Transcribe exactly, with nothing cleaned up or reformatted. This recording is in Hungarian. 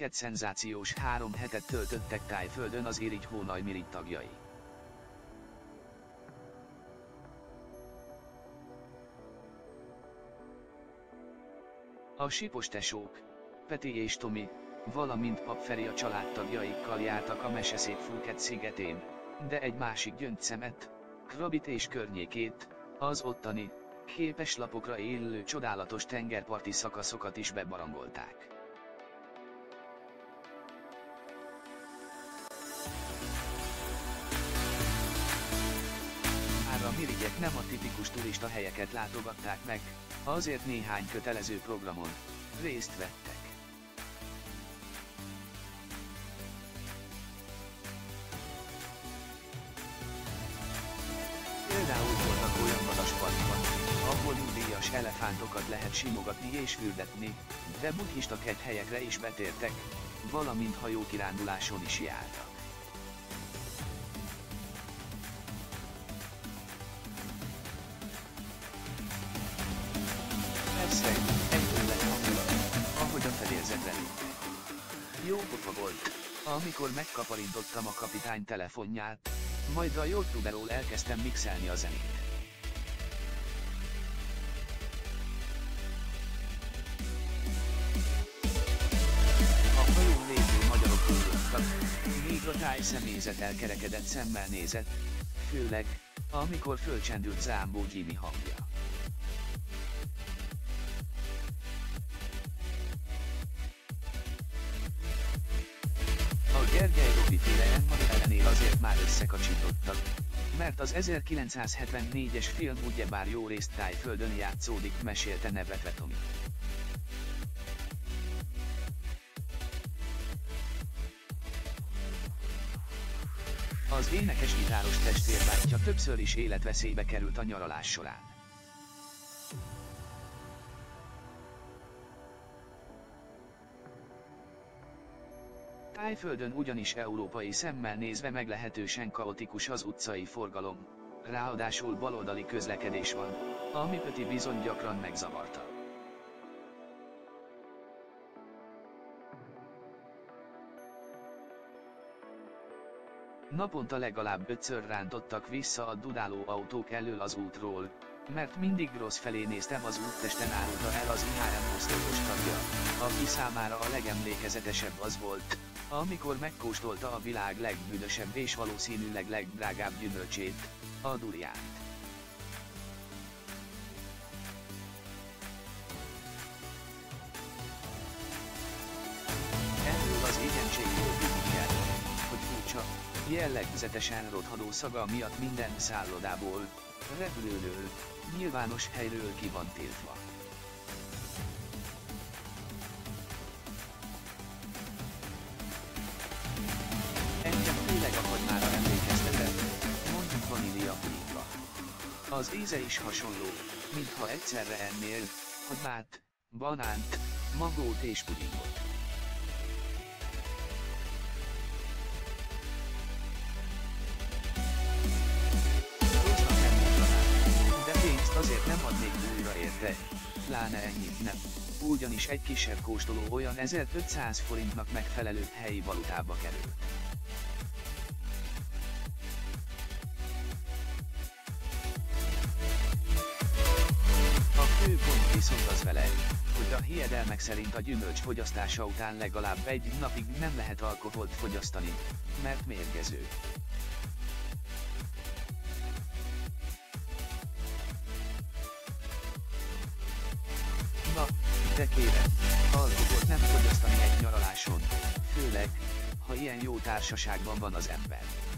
Phuket szenzációs három hetet töltöttek Thaiföldön az irigy hónajmirigy tagjai. A Sipos tesók, Peti és Tomi, valamint Pap Feri a családtagjaikkal jártak a meseszép Phuket szigetén, de egy másik Gyöngyszemet, Krabit és környékét, az ottani, képeslapokra élő csodálatos tengerparti szakaszokat is bebarangolták. Bár a mirigyek nem a tipikus turista helyeket látogatták meg, azért néhány kötelező programon részt vettek. Például voltak olyan vadasparkban, ahol nyugdíjas elefántokat lehet simogatni és fürdetni, de buddhista kethelyekre is betértek, valamint hajókiránduláson is jártak. Persze, egyből lett hangulat, ahogy a fedélzetre léptek. Jó pofa volt, amikor megkaparintottam a kapitány telefonját, majd a YouTube-ról elkezdtem mixelni a zenét. A hajón lévő magyarok húzottak, míg a táj személyzet elkerekedett szemmel nézett, főleg, amikor fölcsendült Zámbó Jimmy hangja. A Gergely Robi féle Emma ellenél azért már összekacsintottak, mert az ezerkilencszázhetvennégyes film ugyebár jó részt Thaiföldön játszódik, mesélte nevetve Tomi. Az énekes-gitáros testvérbátyja többször is életveszélybe került a nyaralás során. Thaiföldön ugyanis európai szemmel nézve meglehetősen kaotikus az utcai forgalom, ráadásul baloldali közlekedés van, ami Pöti bizony gyakran megzavarta. Naponta legalább ötször rántottak vissza a dudáló autók elől az útról, mert mindig rossz felé néztem, az úttesten árulta el az i há em oszlopos tagja, aki számára a legemlékezetesebb az volt, amikor megkóstolta a világ legbűnösebb és valószínűleg legdrágább gyümölcsét, a duriánt. Erről az éhentségből tudni kell, hogy furcsa, jellegzetesen rothadó szaga miatt minden szállodából, repülőről, nyilvános helyről ki van tiltva. Engem főleg a hagymára emlékeztetett, mondjuk vanília pudingba. Az íze is hasonló, mintha egyszerre ennél hagymát, banánt, mangót és pudingot. Rossznak nem mondanám, de pénzt azért nem adnék újra érte, pláne ennyit nem, ugyanis egy kisebb kóstoló olyan ezerötszáz forintnak megfelelő helyi valutába került. A fő gond viszont az vele, hogy a hiedelmek szerint a gyümölcs fogyasztása után legalább egy napig nem lehet alkoholt fogyasztani, mert mérgező. Na, de kérem, alkoholt nem fogyasztani egy nyaraláson, főleg, ha ilyen jó társaságban van az ember.